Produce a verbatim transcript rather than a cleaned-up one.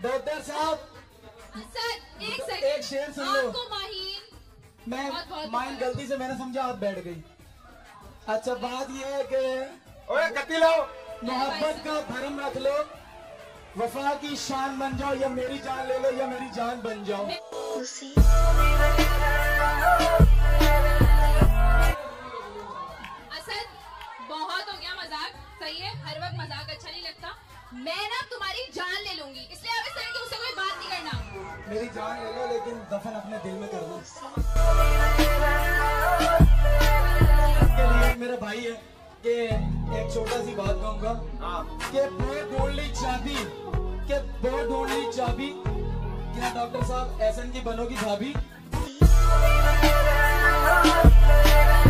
Doctor साहब sir एक second, एक शेर सुन लो। आपको माहीन मैं बहुत बहुत माइन गलती से मैंने समझा आप बैठ गई। अच्छा बात ये है कि ओए गति लो। मोहब्बत का भरम रख लो, वफा की शान बन जाओ, या मेरी जान ले लो या मेरी जान बन जाओ। असद बहुत हो गया मजाक, सही है, हर वक्त मजाक अच्छा नहीं लगता। मैं ना तुम्हारी जान ले लूंगी, इसलिए अब इस तरह की उससे कोई बात नहीं करना। मेरी जान ले लो लेकिन दफन अपने दिल में कर दो। के लिए मेरा भाई है कि एक छोटा सी बात कहूंगा कि बहुत ढूंढ ली चाबी, कि बहुत ढूंढ ली चाबी, क्या डॉक्टर साहब एहसन की बनोगी भाभी?